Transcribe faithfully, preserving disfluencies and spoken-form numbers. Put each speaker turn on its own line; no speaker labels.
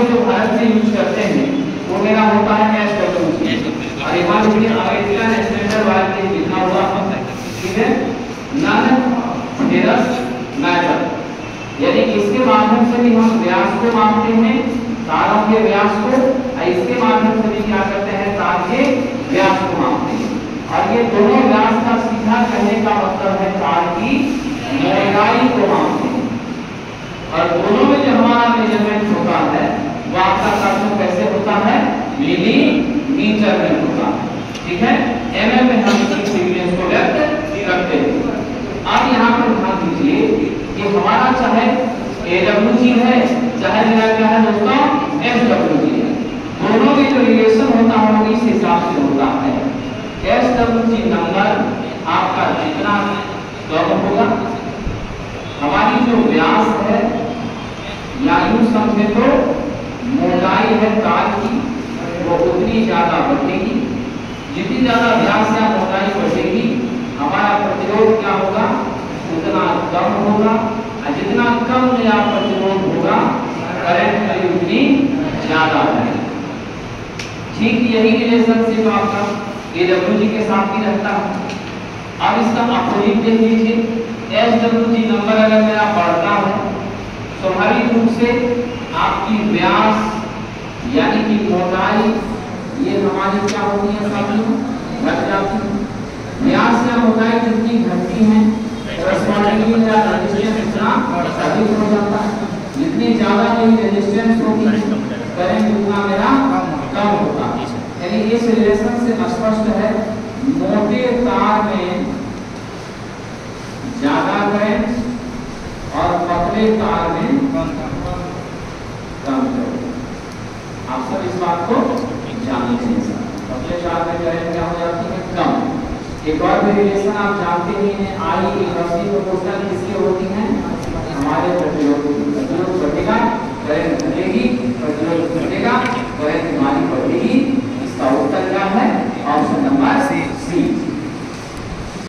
में जो भारत से यूज करते हैं वो मेरा होता है एस डब्ल्यू जी, और यहाँ देखिए अमेरिकन स्टैंडर्ड वायर के लिखा हुआ, ठीक है, नॉन फेरस मेटल, यानी इसके माध्यम से भी हम व्यास को मापते हैं, तारों के व्यास को, और इसके माध्यम से भी क्या करते हैं, तार के व्यास को मापते हैं। और ये दोनों व्यास का सीधा कहने का मतलब है तार की मोटाई को मापते हैं। और दोनों में जो हमारा मेजरमेंट होता है वो आपका तार कैसे होता है, मिलीमीटर में होता है, ठीक है। एमएम में हम इसकी फ्रीक्वेंसी को व्यक्त करते हैं। अब यहाँ पर ध्यान दीजिए कि हमारा चाहे एडब्ल्यूजी है, चाहे मेरा क्या है दोस्तों एसडब्ल्यूजी है, दोनों में जो रिलेशन होता है वो इस हिसाब से होता है। एसडब्ल्यूजी नंबर आपका जितना कम होगा, हमारी जो व्यास है या यूं समझे तो मोटाई है तार की वो उतनी ज्यादा बढ़ेगी। जितनी ज्यादा व्यास या मोटाई बढ़ेगी हमारा प्रतिरोध क्या होगा, उतना कम होगा, और जितना कम या प्रतिरोध होगा करंट भी उतनी ज्यादा है। ठीक यही रिलेशनशिप आपका एडब्ल्यूजी के साथ भी रहता है। अब इसका अपोजिट देख लीजिए, एसडब्ल्यूजी नंबर अगर मेरा बढ़ता है स्वाभाविक रूप से आपकी व्यास यानी कि मोटाई ये हमारी क्या होती है, साथियों घट जाती है। व्यास या मोटाई जितनी घटती है कॉरस्पॉन्डिंगली मेरा रेजिस्टेंस उतना अधिक हो जाता है। जितनी ज्यादा मेरी रेजिस्टेंस होगी करंट उतना मेरा कम होगा। यानी इस रिलेशन से स्पष्ट है मोटे तार में ज्यादा करंट और पतले तार में कम करंट। आप सब इस बात को जान लीजिए, पतले तार में करंट क्या हो जाती है, कम। एक और भी रिलेशन आप जानते ही हैं, आई इनवर्सली प्रोपोर्शनल किसके होती हैं, हमारे प्रतिरोध